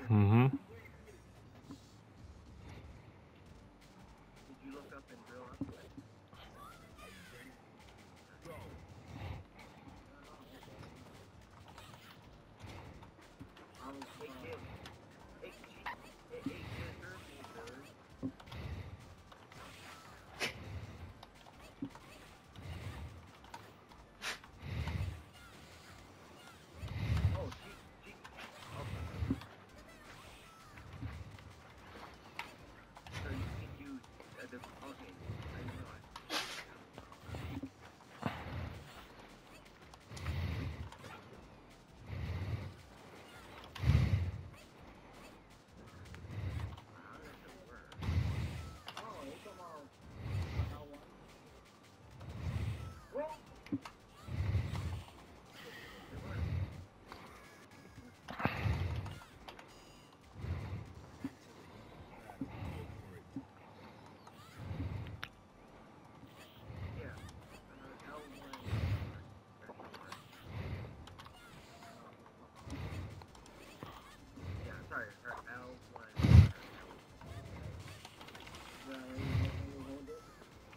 Mm-hmm. Did you look up and drill up? Hey kid. Hey, oh, she. Okay. So you can use the. Okay. I know it. How does it work? Oh, it's about how one. Well, it works. Yeah. L1. Yeah, sorry, her L1. Yeah, you hold it.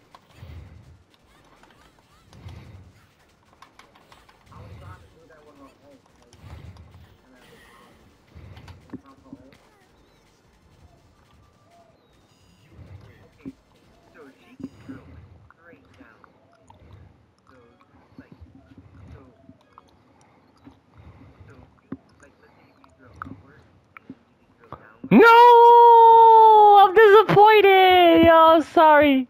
I only got to do that with her ult. And then, it's not her ult. Okay, so she can drill like straight down. So, like, so, so, like, let's say if you drill upward and then you just drill downward. No! I'm disappointed! Oh, sorry.